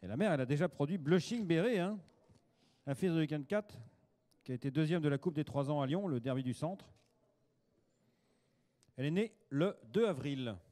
Et la mère, elle a déjà produit Blushing Beret, hein, un fils de Weekend 4, qui a été deuxième de la Coupe des 3 ans à Lyon, le derby du centre. Elle est née le 2 avril.